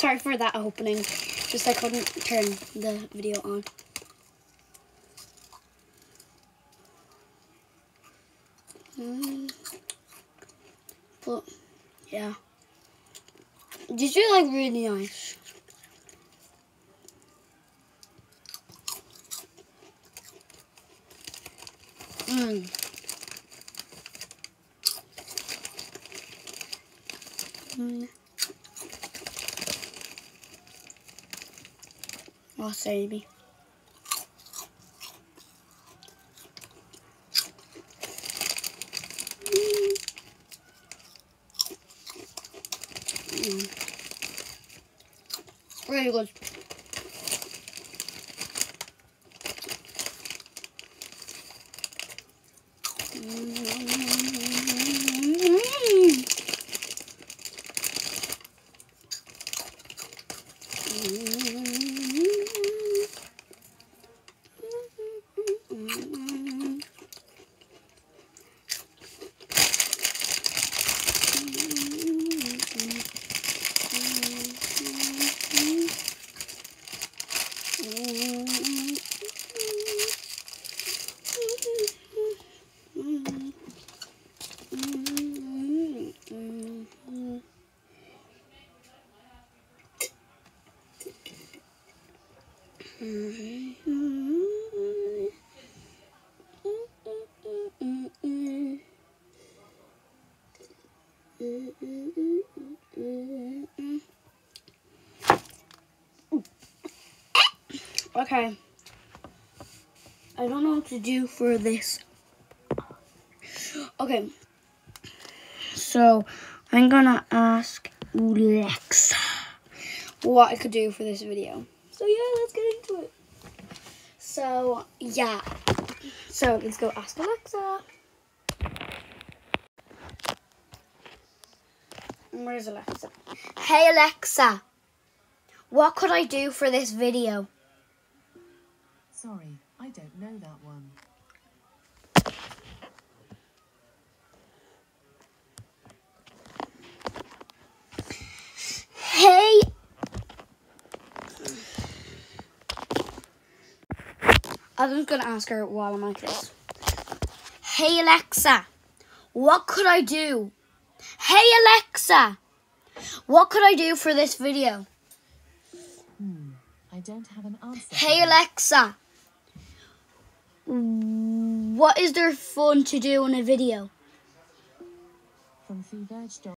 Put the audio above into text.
sorry for that opening. Just I couldn't turn the video on. But yeah, these are like really nice. Wasabi. Really good. Okay, I don't know what to do for this. Okay, so I'm gonna ask Alexa what I could do for this video. So yeah, let's get into it. So yeah, so let's go ask Alexa. Where's Alexa? Hey Alexa, what could I do for this video? Sorry, I don't know that one. Hey, I'm just gonna ask her while I'm like this. Hey Alexa, what could I do? Hey Alexa, what could I do for this video? I don't have an answer. Hey Alexa, what is there fun to do in a video? From Feverge.